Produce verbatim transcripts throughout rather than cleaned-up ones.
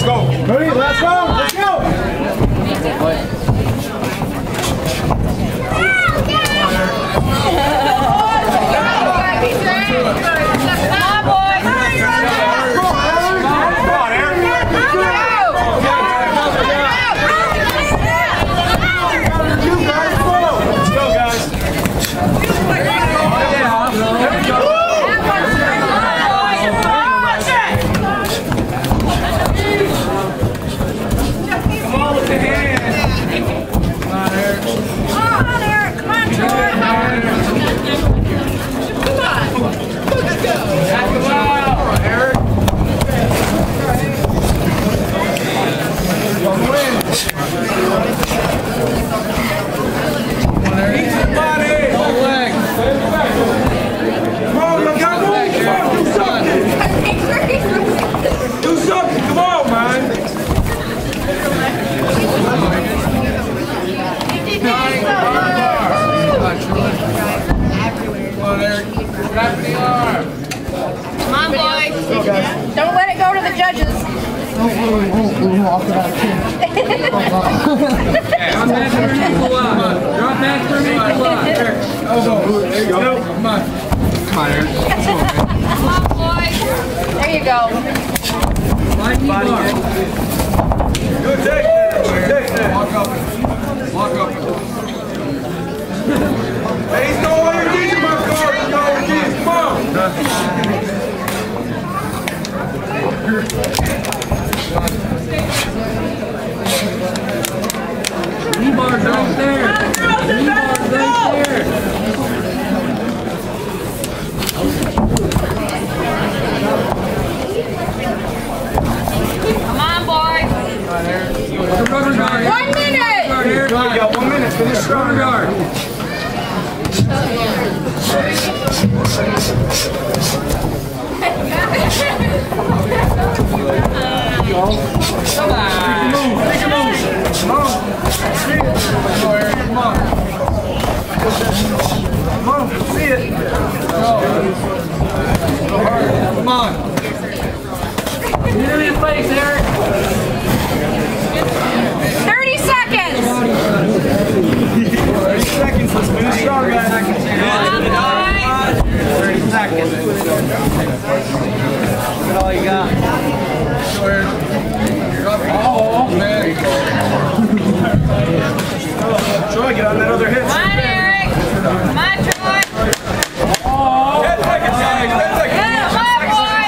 go. Ready? Let's go. Let's go. Come on, boy. Don't let it go to the judges. Drop that for me, Drop that for me, Elbow. There you go. Come on. Come on, Eric. Come on, boy. There you go. Line me bar. Good take there. Good take there. Walk up. Walk up. Hey, he's going on your knees, my car. He's going on your knees. Come on. Rebar's right there. Rebar's right there. Come on, boy. Rubber guard. One minute. You got one minute. Finish Rubber guard. Come on. Make a move. Come on. Come on, Eric. Come on. Come on. See it. Go hard. Come on. Get him in place, Eric. thirty seconds. thirty seconds. Let's finish strong, guys. thirty seconds. That's all you got. Oh, man. Troy, get on that other hit. Come on, Eric. Come on, Troy. Oh, ten seconds, guys. ten seconds. Yeah, come on, boy.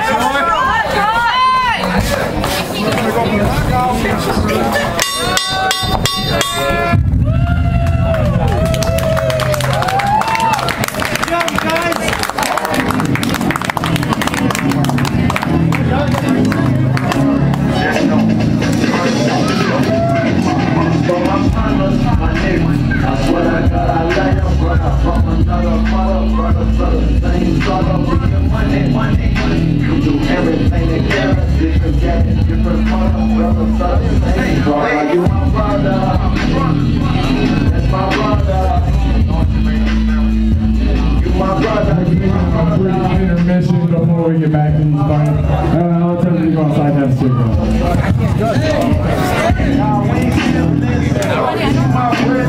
Intermission before we get back in the fight. Uh, I'll tell you to go outside and have a cigarette.